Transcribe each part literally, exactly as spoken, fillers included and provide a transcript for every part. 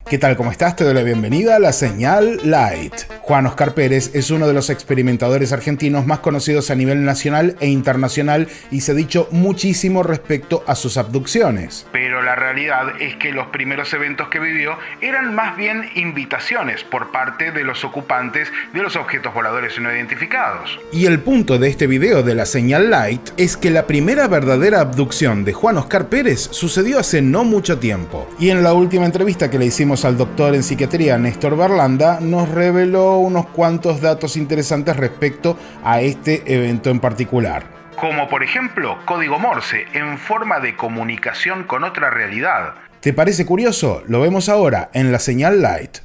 ¿Qué tal? ¿Cómo estás? Te doy la bienvenida a La Señal Light. Juan Oscar Pérez es uno de los experimentadores argentinos más conocidos a nivel nacional e internacional y se ha dicho muchísimo respecto a sus abducciones. Pero la realidad es que los primeros eventos que vivió eran más bien invitaciones por parte de los ocupantes de los objetos voladores no identificados. Y el punto de este video de La Señal Light es que la primera verdadera abducción de Juan Oscar Pérez sucedió hace no mucho tiempo. Y en la última entrevista que le hicimos al doctor en psiquiatría Néstor Berlanda nos reveló unos cuantos datos interesantes respecto a este evento en particular. Como por ejemplo, código Morse en forma de comunicación con otra realidad. ¿Te parece curioso? Lo vemos ahora en La Señal Light.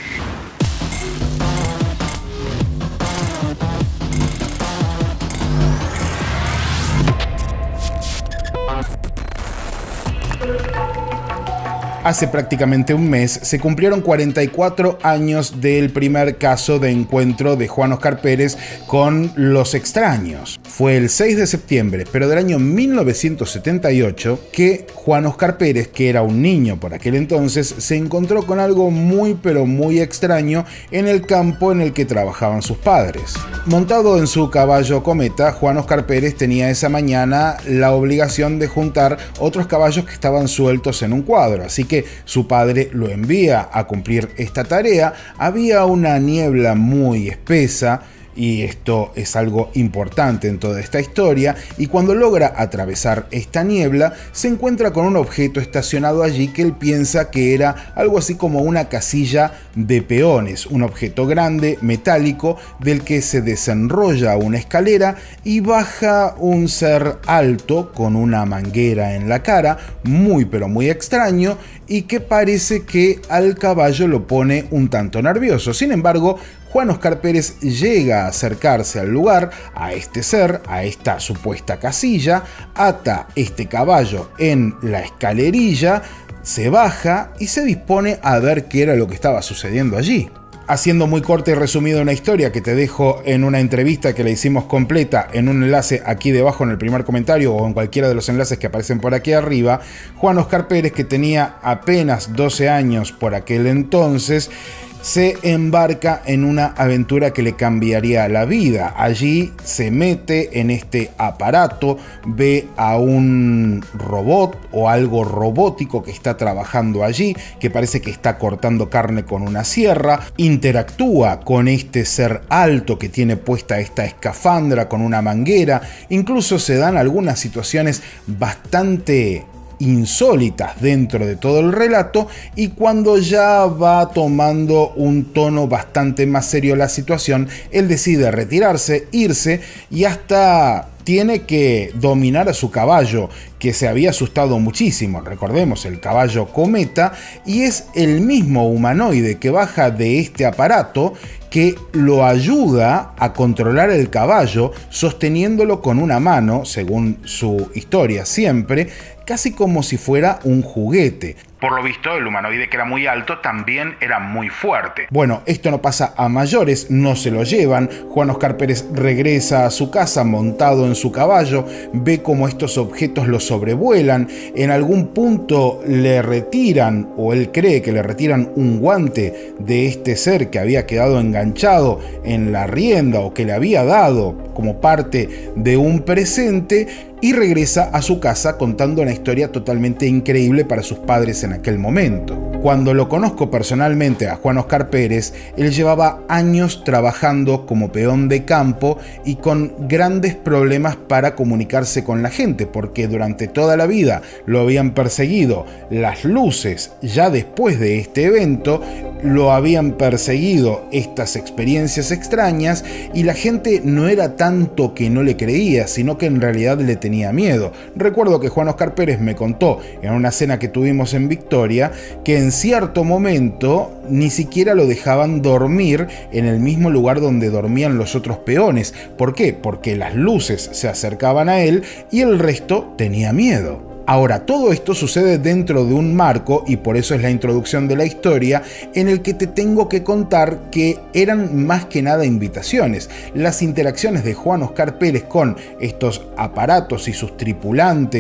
Hace prácticamente un mes se cumplieron cuarenta y cuatro años del primer caso de encuentro de Juan Oscar Pérez con los extraños. Fue el seis de septiembre, pero del año mil novecientos setenta y ocho, que Juan Oscar Pérez, que era un niño por aquel entonces, se encontró con algo muy pero muy extraño en el campo en el que trabajaban sus padres. Montado en su caballo cometa, Juan Oscar Pérez tenía esa mañana la obligación de juntar otros caballos que estaban sueltos en un cuadro, así que su padre lo envía a cumplir esta tarea. Había una niebla muy espesa, y esto es algo importante en toda esta historia, y cuando logra atravesar esta niebla se encuentra con un objeto estacionado allí que él piensa que era algo así como una casilla de peones, un objeto grande, metálico, del que se desenrolla una escalera y baja un ser alto con una manguera en la cara, muy pero muy extraño, y que parece que al caballo lo pone un tanto nervioso. Sin embargo, Juan Oscar Pérez llega a acercarse al lugar, a este ser, a esta supuesta casilla, ata este caballo en la escalerilla, se baja y se dispone a ver qué era lo que estaba sucediendo allí. Haciendo muy corta y resumida una historia que te dejo en una entrevista que le hicimos completa en un enlace aquí debajo en el primer comentario o en cualquiera de los enlaces que aparecen por aquí arriba, Juan Oscar Pérez, que tenía apenas doce años por aquel entonces, se embarca en una aventura que le cambiaría la vida. Allí se mete en este aparato, ve a un robot o algo robótico que está trabajando allí, que parece que está cortando carne con una sierra, interactúa con este ser alto que tiene puesta esta escafandra con una manguera, incluso se dan algunas situaciones bastante insólitas dentro de todo el relato, y cuando ya va tomando un tono bastante más serio la situación, él decide retirarse, irse, y hasta tiene que dominar a su caballo, que se había asustado muchísimo. Recordemos, el caballo cometa, y es el mismo humanoide que baja de este aparato que lo ayuda a controlar el caballo, sosteniéndolo con una mano, según su historia siempre, casi como si fuera un juguete. Por lo visto, el humanoide, que era muy alto, también era muy fuerte. Bueno, esto no pasa a mayores, no se lo llevan. Juan Oscar Pérez regresa a su casa montado en su caballo, ve cómo estos objetos lo sobrevuelan, en algún punto le retiran, o él cree que le retiran un guante de este ser que había quedado enganchado en la rienda o que le había dado como parte de un presente, y regresa a su casa contando una historia totalmente increíble para sus padres en aquel momento. Cuando lo conozco personalmente a Juan Oscar Pérez, él llevaba años trabajando como peón de campo y con grandes problemas para comunicarse con la gente, porque durante toda la vida lo habían perseguido las luces. Ya después de este evento lo habían perseguido estas experiencias extrañas, y la gente no era tanto que no le creía, sino que en realidad le tenía miedo. Recuerdo que Juan Oscar Pérez me contó en una cena que tuvimos en Victoria que en cierto momento ni siquiera lo dejaban dormir en el mismo lugar donde dormían los otros peones. ¿Por qué? Porque las luces se acercaban a él y el resto tenía miedo. Ahora, todo esto sucede dentro de un marco, y por eso es la introducción de la historia, en el que te tengo que contar que eran más que nada invitaciones. Las interacciones de Juan Oscar Pérez con estos aparatos y sus tripulantes,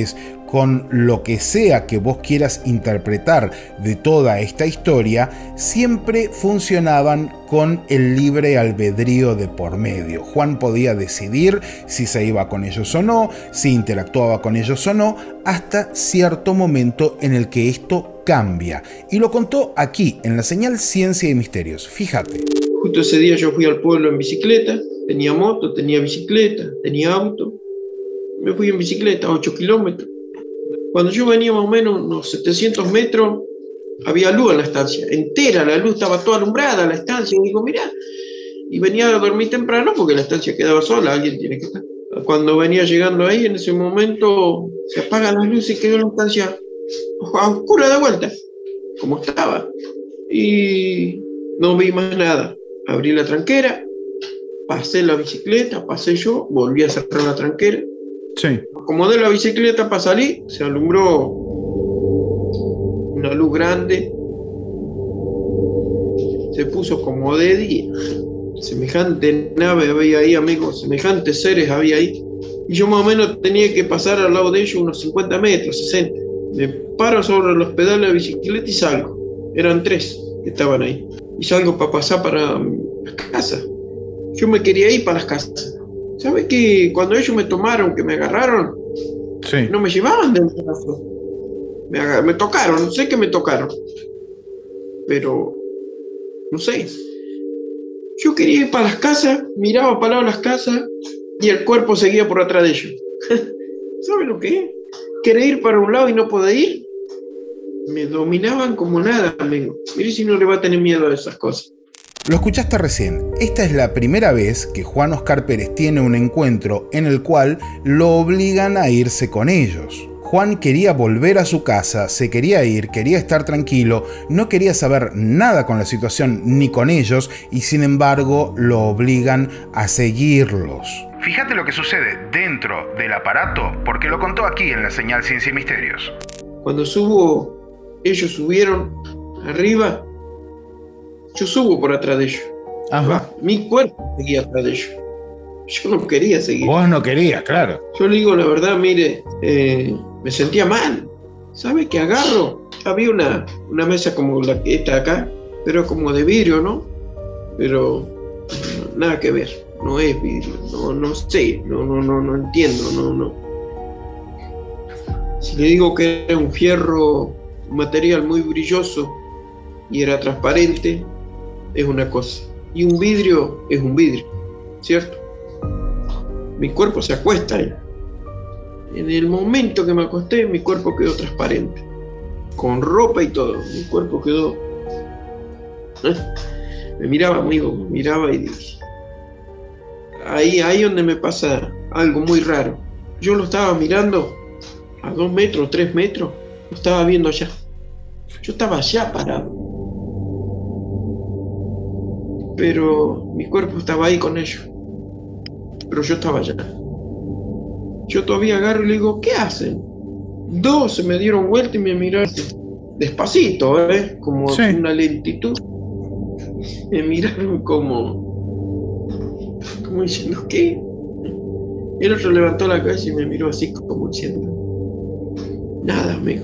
con lo que sea que vos quieras interpretar de toda esta historia, siempre funcionaban con el libre albedrío de por medio. Juan podía decidir si se iba con ellos o no, si interactuaba con ellos o no, hasta cierto momento en el que esto cambia. Y lo contó aquí, en la señal Ciencia y Misterios. Fíjate. Justo ese día yo fui al pueblo en bicicleta, tenía moto, tenía bicicleta, tenía auto. Me fui en bicicleta, ocho kilómetros. Cuando yo venía más o menos unos setecientos metros, había luz en la estancia, entera, la luz estaba toda alumbrada, la estancia. Y digo, mirá, y venía a dormir temprano porque la estancia quedaba sola, alguien tiene que estar. Cuando venía llegando ahí, en ese momento se apagan las luces y quedó la estancia oscura de vuelta, como estaba. Y no vi más nada. Abrí la tranquera, pasé la bicicleta, pasé yo, volví a cerrar la tranquera. Sí. Acomodé la bicicleta para salir, se alumbró una luz grande, se puso como de día. Semejante nave había ahí, amigos, semejantes seres había ahí. Y yo más o menos tenía que pasar al lado de ellos unos cincuenta metros, sesenta. Me paro sobre los pedales de la bicicleta y salgo. Eran tres que estaban ahí. Y salgo para pasar para las casas. Yo me quería ir para las casas. ¿Sabes qué? Cuando ellos me tomaron, que me agarraron, sí, no me llevaban del brazo. Me, agar- me tocaron, sé que me tocaron. Pero, no sé. Yo quería ir para las casas, miraba para lado las casas y el cuerpo seguía por atrás de ellos. ¿Sabes lo que es? Querer ir para un lado y no poder ir. Me dominaban como nada, amigo. Mire si no le va a tener miedo a esas cosas. Lo escuchaste recién. Esta es la primera vez que Juan Oscar Pérez tiene un encuentro en el cual lo obligan a irse con ellos. Juan quería volver a su casa, se quería ir, quería estar tranquilo, no quería saber nada con la situación ni con ellos y sin embargo lo obligan a seguirlos. Fíjate lo que sucede dentro del aparato porque lo contó aquí en la señal Ciencia y Misterios. Cuando subo, ellos subieron arriba, yo subo por atrás de ellos. Ajá. Mi cuerpo seguía atrás de ellos. Yo no quería seguir. Vos no querías, claro. Yo le digo la verdad, mire, eh, me sentía mal. ¿Sabe qué agarro? Había una, una mesa como la que está acá, pero como de vidrio, ¿no? Pero no, nada que ver. No es vidrio. No, no sé. No, no, no, no entiendo. No, no. Si le digo que era un fierro, un material muy brilloso y era transparente, es una cosa. Y un vidrio es un vidrio, ¿cierto? Mi cuerpo se acuesta ahí. En el momento que me acosté, mi cuerpo quedó transparente. Con ropa y todo. Mi cuerpo quedó... ¿Eh? Me miraba, amigo, me miraba y dije... Ahí, ahí donde me pasa algo muy raro. Yo lo estaba mirando a dos metros, tres metros. Lo estaba viendo allá. Yo estaba allá parado. Pero mi cuerpo estaba ahí con ellos. Pero yo estaba allá. Yo todavía agarro y le digo, ¿qué hacen? Dos se me dieron vuelta y me miraron despacito, ¿eh? Como sí, una lentitud. Me miraron como... como diciendo, ¿qué? El otro levantó la cabeza y me miró así como diciendo, nada, amigo.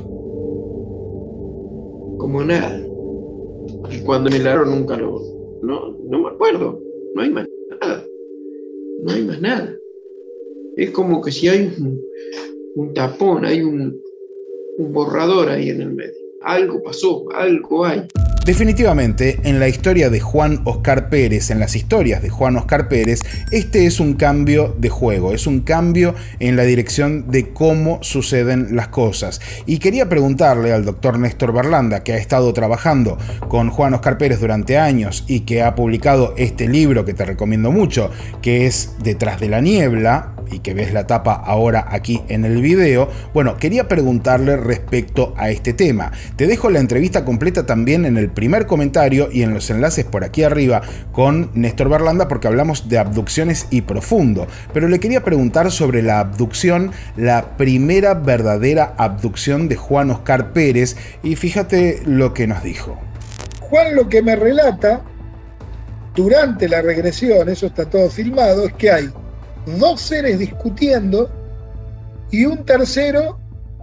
Como nada. Y cuando me helaron nunca lo... No, no me acuerdo. No hay más nada. No hay más nada. Es como que si hay un, un tapón, hay un, un borrador ahí en el medio. Algo pasó, algo hay. Definitivamente, en la historia de Juan Oscar Pérez, en las historias de Juan Oscar Pérez, este es un cambio de juego, es un cambio en la dirección de cómo suceden las cosas. Y quería preguntarle al doctor Néstor Berlanda, que ha estado trabajando con Juan Oscar Pérez durante años y que ha publicado este libro que te recomiendo mucho, que es Detrás de la Niebla, y que ves la tapa ahora aquí en el video. Bueno, quería preguntarle respecto a este tema. Te dejo la entrevista completa también en el primer comentario y en los enlaces por aquí arriba con Néstor Berlanda porque hablamos de abducciones y profundo. Pero le quería preguntar sobre la abducción, la primera verdadera abducción de Juan Oscar Pérez, y fíjate lo que nos dijo. Juan lo que me relata durante la regresión, eso está todo filmado, es que hay dos seres discutiendo y un tercero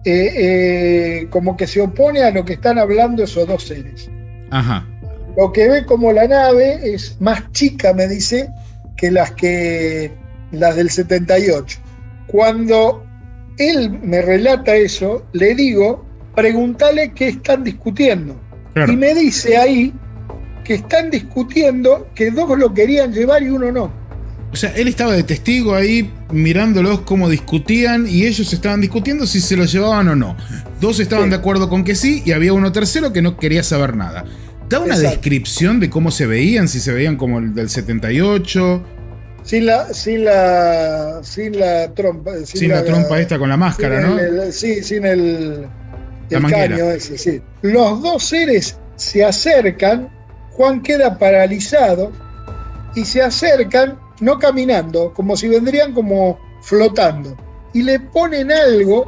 eh, eh, como que se opone a lo que están hablando esos dos seres. Ajá. Lo que ve como la nave es más chica, me dice, que las, que, las del setenta y ocho. Cuando él me relata eso, le digo, pregúntale qué están discutiendo. Claro. Y me dice ahí que están discutiendo que dos lo querían llevar y uno no. O sea, él estaba de testigo ahí mirándolos cómo discutían y ellos estaban discutiendo si se lo llevaban o no. Dos estaban sí. de acuerdo con que sí y había uno tercero que no quería saber nada. ¿Da una Exacto. descripción de cómo se veían? Si se veían como el del setenta y ocho. Sin la, sin la, sin la trompa. Sin, sin la, la trompa esta con la máscara, ¿no? El, el, sí, sin el, el caño ese, sí. Los dos seres se acercan, Juan queda paralizado y se acercan, no caminando, como si vendrían como flotando. Y le ponen algo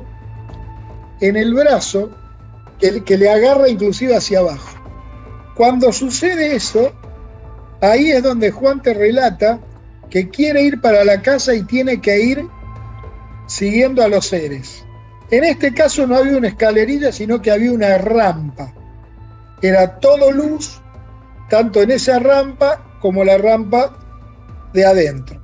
en el brazo que, que le agarra inclusive hacia abajo. Cuando sucede eso, ahí es donde Juan te relata que quiere ir para la casa y tiene que ir siguiendo a los seres. En este caso no había una escalerilla, sino que había una rampa. Era todo luz, tanto en esa rampa como la rampa de adentro.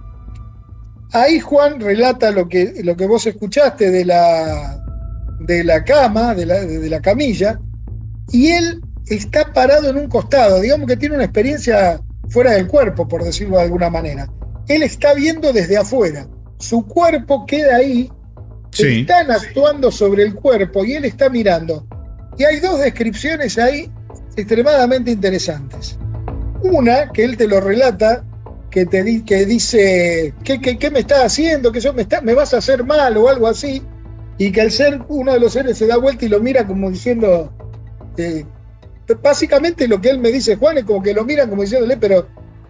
Ahí Juan relata lo que, lo que vos escuchaste de la, de la cama, de la, de la camilla, y él está parado en un costado, digamos que tiene una experiencia fuera del cuerpo, por decirlo de alguna manera. Él está viendo desde afuera, su cuerpo queda ahí, sí. Están actuando sobre el cuerpo y él está mirando. Y hay dos descripciones ahí extremadamente interesantes. Una, que él te lo relata, que te di, que dice, ¿qué, qué, qué me estás haciendo? Que yo me, está, me vas a hacer mal o algo así, y que el ser, uno de los seres se da vuelta y lo mira como diciendo... Eh, básicamente lo que él me dice, Juan, es como que lo miran como diciéndole, pero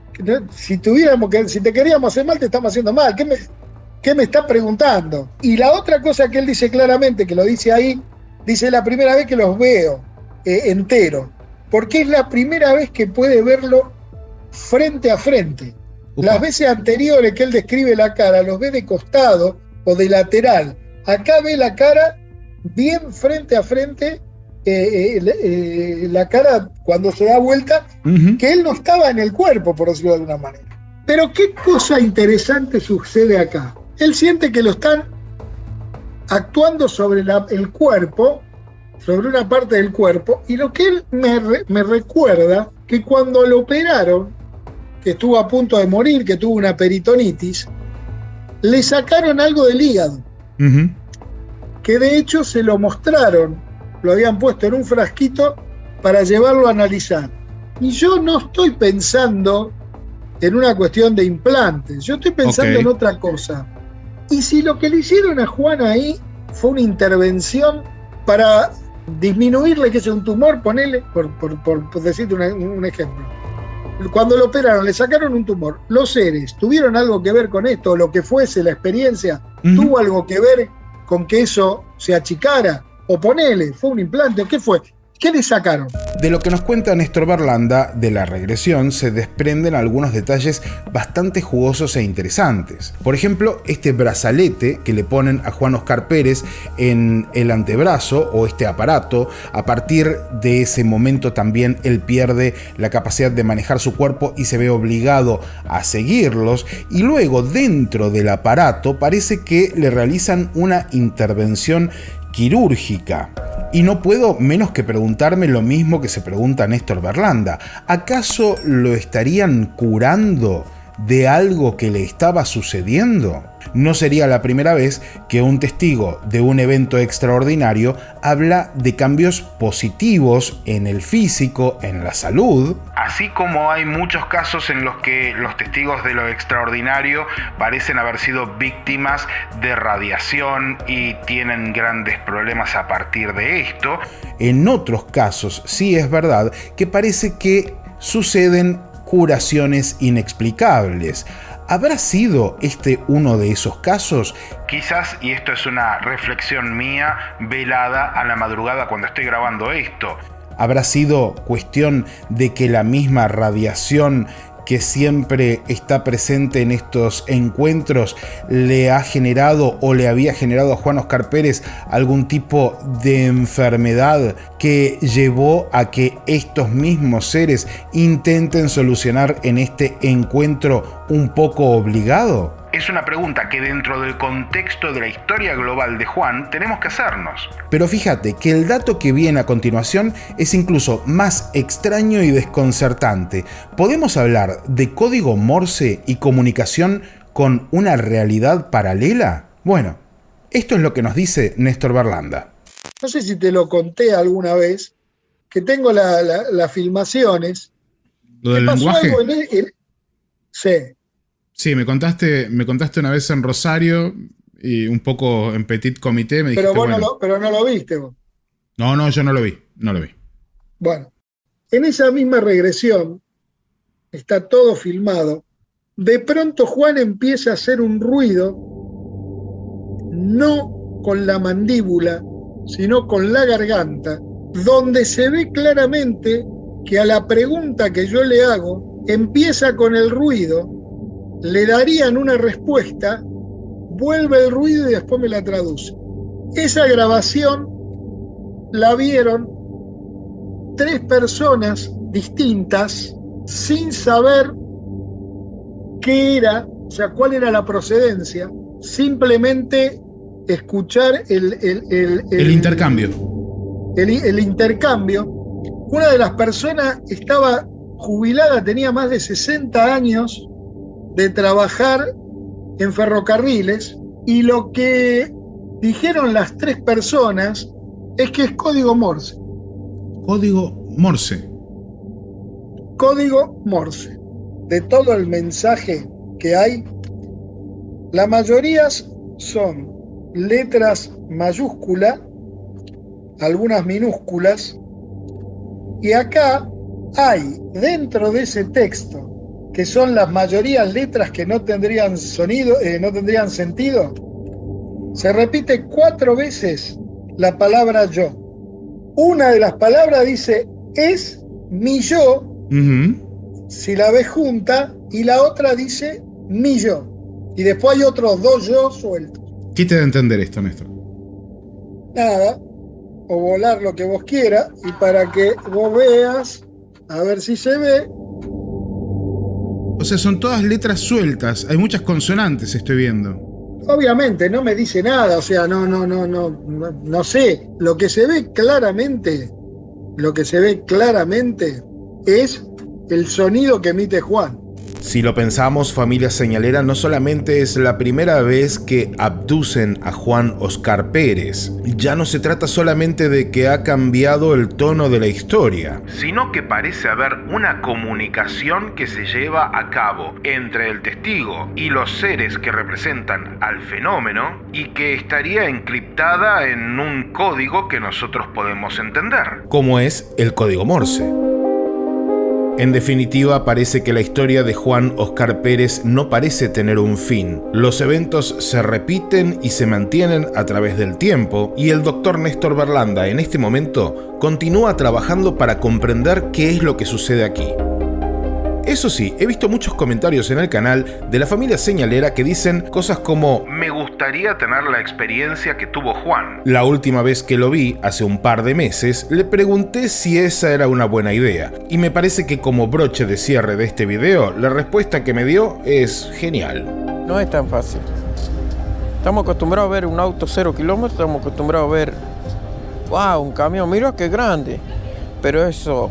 si tuviéramos que, si te queríamos hacer mal, te estamos haciendo mal. ¿Qué me, qué me está preguntando? Y la otra cosa que él dice claramente, que lo dice ahí, dice la primera vez que los veo eh, entero, porque es la primera vez que puede verlo frente a frente. Upa. Las veces anteriores que él describe la cara, los ve de costado o de lateral. Acá ve la cara bien frente a frente. Eh, eh, eh, la cara cuando se da vuelta, uh-huh. que él no estaba en el cuerpo, por decirlo de alguna manera. Pero qué cosa interesante sucede acá. Él siente que lo están actuando sobre la, el cuerpo, sobre una parte del cuerpo, y lo que él me, re, me recuerda, que cuando lo operaron, que estuvo a punto de morir, que tuvo una peritonitis, le sacaron algo del hígado, uh-huh. que de hecho se lo mostraron. Lo habían puesto en un frasquito para llevarlo a analizar. Y yo no estoy pensando en una cuestión de implantes, yo estoy pensando okay. en otra cosa. Y si lo que le hicieron a Juan ahí fue una intervención para disminuirle, que sea un tumor, ponele, por, por, por, por decirte una, un ejemplo. Cuando lo operaron, le sacaron un tumor. Los seres, ¿tuvieron algo que ver con esto? O lo que fuese la experiencia, uh-huh. ¿tuvo algo que ver con que eso se achicara? O ponele, ¿fue un implante? ¿Qué fue? ¿Qué le sacaron? De lo que nos cuenta Néstor Berlanda de la regresión se desprenden algunos detalles bastante jugosos e interesantes. Por ejemplo, este brazalete que le ponen a Juan Oscar Pérez en el antebrazo, o este aparato, a partir de ese momento también él pierde la capacidad de manejar su cuerpo y se ve obligado a seguirlos, y luego dentro del aparato parece que le realizan una intervención quirúrgica. Y no puedo menos que preguntarme lo mismo que se pregunta Néstor Berlanda. ¿Acaso lo estarían curando de algo que le estaba sucediendo? No sería la primera vez que un testigo de un evento extraordinario habla de cambios positivos en el físico, en la salud. Así como hay muchos casos en los que los testigos de lo extraordinario parecen haber sido víctimas de radiación y tienen grandes problemas a partir de esto. En otros casos sí es verdad que parece que suceden curaciones inexplicables. ¿Habrá sido este uno de esos casos? Quizás, y esto es una reflexión mía, velada a la madrugada cuando estoy grabando esto. ¿Habrá sido cuestión de que la misma radiación que siempre está presente en estos encuentros, le ha generado o le había generado a Juan Oscar Pérez algún tipo de enfermedad que llevó a que estos mismos seres intenten solucionar en este encuentro un poco obligado? Es una pregunta que dentro del contexto de la historia global de Juan tenemos que hacernos. Pero fíjate que el dato que viene a continuación es incluso más extraño y desconcertante. ¿Podemos hablar de código Morse y comunicación con una realidad paralela? Bueno, esto es lo que nos dice Néstor Berlanda. No sé si te lo conté alguna vez, que tengo la, la, las filmaciones. ¿Lo del lenguaje? En el, en, sí. Sí, me contaste, me contaste una vez en Rosario y un poco en Petit Comité. Me dijiste, pero, vos bueno, no lo, pero no lo viste vos. No, no, yo no lo vi, no lo vi. Bueno, en esa misma regresión, está todo filmado, de pronto Juan empieza a hacer un ruido, no con la mandíbula, sino con la garganta, donde se ve claramente que a la pregunta que yo le hago, empieza con el ruido, le darían una respuesta, vuelve el ruido y después me la traduce. Esa grabación la vieron tres personas distintas sin saber qué era, o sea, cuál era la procedencia, simplemente escuchar el, el, el, el, el intercambio. El, el intercambio. Una de las personas estaba jubilada, tenía más de sesenta años de trabajar en ferrocarriles, y lo que dijeron las tres personas es que es código Morse. Código Morse. Código Morse. De todo el mensaje que hay, la mayoría son letras mayúsculas, algunas minúsculas, y acá hay, dentro de ese texto, que son las mayorías letras que no tendrían sonido, eh, no tendrían sentido, se repite cuatro veces la palabra yo. Una de las palabras dice es mi yo, uh-huh. si la ves junta, y la otra dice mi yo. Y después hay otros dos yo sueltos. ¿Qué te da a entender esto, Néstor? Nada, o volar lo que vos quieras, y para que vos veas, a ver si se ve. O sea, son todas letras sueltas, hay muchas consonantes, estoy viendo. Obviamente, no me dice nada, o sea, no, no, no, no, no, no sé. Lo que se ve claramente, lo que se ve claramente es el sonido que emite Juan. Si lo pensamos, familia señalera, no solamente es la primera vez que abducen a Juan Oscar Pérez, ya no se trata solamente de que ha cambiado el tono de la historia, sino que parece haber una comunicación que se lleva a cabo entre el testigo y los seres que representan al fenómeno y que estaría encriptada en un código que nosotros podemos entender, como es el código Morse. En definitiva, parece que la historia de Juan Oscar Pérez no parece tener un fin. Los eventos se repiten y se mantienen a través del tiempo, y el doctor Néstor Berlanda en este momento continúa trabajando para comprender qué es lo que sucede aquí. Eso sí, he visto muchos comentarios en el canal de la familia señalera que dicen cosas como "me gustaría tener la experiencia que tuvo Juan". La última vez que lo vi, hace un par de meses, le pregunté si esa era una buena idea, y me parece que como broche de cierre de este video, la respuesta que me dio es genial. No es tan fácil. Estamos acostumbrados a ver un auto cero kilómetros, estamos acostumbrados a ver, wow, un camión, mira qué grande, pero eso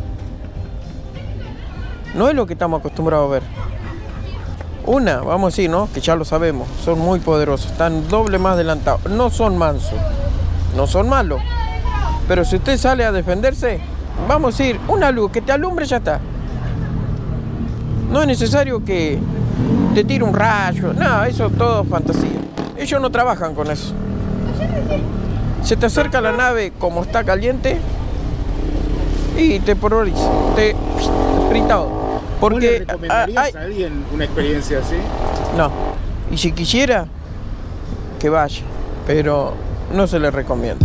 no es lo que estamos acostumbrados a ver. Una, vamos a decir, ¿no? Que ya lo sabemos, son muy poderosos, están doble más adelantados. No son mansos, no son malos. Pero si usted sale a defenderse, vamos a decir, una luz que te alumbre, ya está. No es necesario que te tire un rayo, no, eso es todo fantasía. Ellos no trabajan con eso. Se te acerca la nave como está caliente y te polariza, te frita. Porque ¿Vos le recomendarías hay, a alguien una experiencia así? No. Y si quisiera, que vaya. Pero no se le recomienda.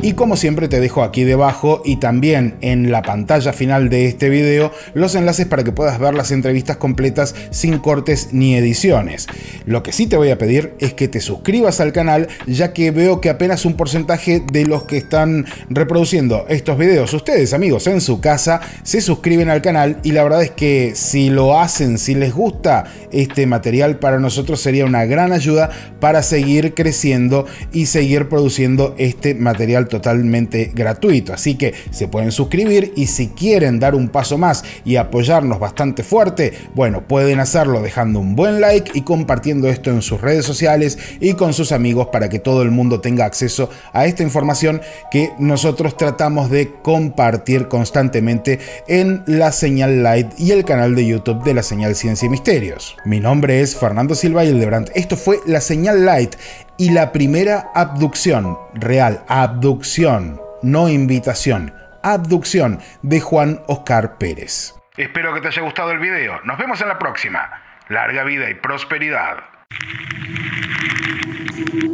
Y como siempre te dejo aquí debajo y también en la pantalla final de este video los enlaces para que puedas ver las entrevistas completas sin cortes ni ediciones. Lo que sí te voy a pedir es que te suscribas al canal, ya que veo que apenas un porcentaje de los que están reproduciendo estos videos, ustedes amigos en su casa, se suscriben al canal, y la verdad es que si lo hacen, si les gusta este material, para nosotros sería una gran ayuda para seguir creciendo y seguir produciendo este material totalmente gratuito. Así que se pueden suscribir, y si quieren dar un paso más y apoyarnos bastante fuerte, bueno, pueden hacerlo dejando un buen like y compartiendo esto en sus redes sociales y con sus amigos, para que todo el mundo tenga acceso a esta información que nosotros tratamos de compartir constantemente en La Señal Light y el canal de YouTube de La Señal Ciencia y Misterios. Mi nombre es Fernando Silva Hildebrand. Esto fue La Señal Light y la primera abducción real, abducción, no invitación, abducción de Juan Oscar Pérez. Espero que te haya gustado el video. Nos vemos en la próxima. Larga vida y prosperidad.